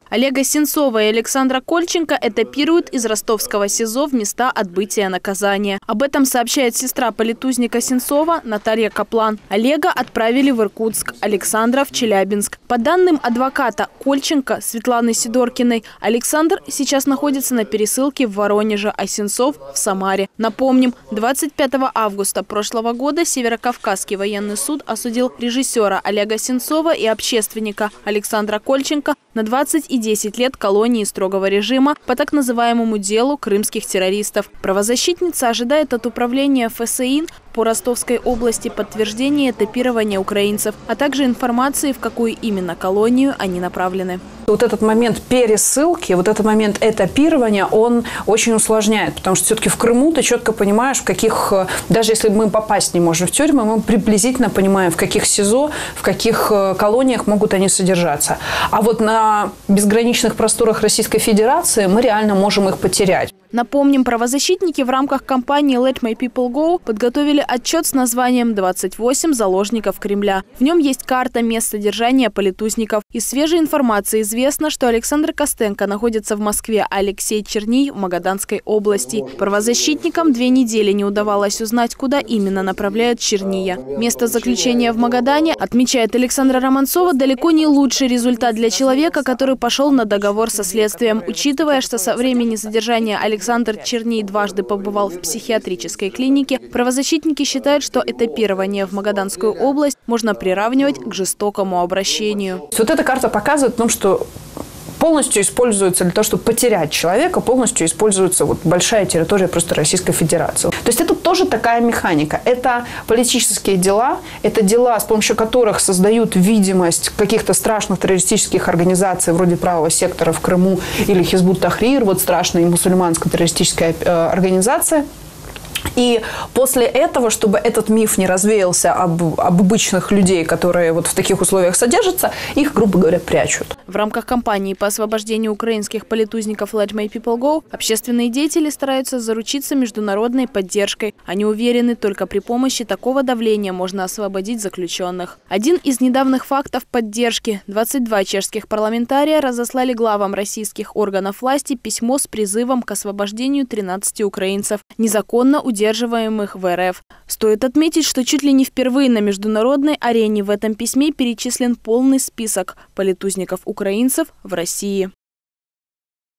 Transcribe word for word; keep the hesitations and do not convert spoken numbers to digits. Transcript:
Олега Сенцова и Александра Кольченко этапируют из ростовского СИЗО в места отбытия наказания. Об этом сообщает сестра политузника Сенцова Наталья Каплан. Олега отправили в Иркутск, Александра в Челябинск. По данным адвоката Кольченко Светланы Сидоркиной, Александр сейчас находится на пересылке в Воронеже, а Сенцов в Самаре. Напомним, двадцать пятого августа прошлого года Северокавказский военный суд осудил режиссера Олега Сенцова и общественника Александра Кольченко на двадцать и десять лет колонии строгого режима по так называемому делу крымских террористов. Правозащитница ожидает от управления ФСИН по Ростовской области подтверждения этапирования украинцев, а также информации, в какую именно колонию они направлены. Вот этот момент пересылки, вот этот момент этапирования, он очень усложняет, потому что все-таки в Крыму ты четко понимаешь, в каких, даже если мы попасть не можем в тюрьмы, мы приблизительно понимаем, в каких СИЗО, в каких колониях могут они содержаться. А вот на безграничных просторах Российской Федерации мы реально можем их потерять. Напомним, правозащитники в рамках кампании «Let my people go» подготовили отчет с названием «двадцать восемь заложников Кремля». В нем есть карта мест содержания политузников. Из свежей информации известно, что Александр Костенко находится в Москве, а Алексей Черний – в Магаданской области. Правозащитникам две недели не удавалось узнать, куда именно направляют Черния. Место заключения в Магадане, отмечает Александра Романцова, далеко не лучший результат для человека, который пошел на договор со следствием. Учитывая, что со времени задержания Александра Александр Черний дважды побывал в психиатрической клинике, правозащитники считают, что этапирование в Магаданскую область можно приравнивать к жестокому обращению. Вот эта карта показывает нам, что полностью используется для того, чтобы потерять человека, полностью используется вот большая территория просто Российской Федерации. То есть это тоже такая механика. Это политические дела, это дела, с помощью которых создают видимость каких-то страшных террористических организаций вроде Правого сектора в Крыму или Хизбут-Тахрир, вот страшная мусульманская террористическая э, организация. И после этого, чтобы этот миф не развеялся об, об обычных людей, которые вот в таких условиях содержатся, их, грубо говоря, прячут. В рамках кампании по освобождению украинских политузников «Let my people go» общественные деятели стараются заручиться международной поддержкой. Они уверены, только при помощи такого давления можно освободить заключенных. Один из недавних фактов поддержки – двадцать два чешских парламентария разослали главам российских органов власти письмо с призывом к освобождению тринадцати украинцев, незаконно удерживаемых в РФ. Стоит отметить, что чуть ли не впервые на международной арене в этом письме перечислен полный список политузников украинцев в России.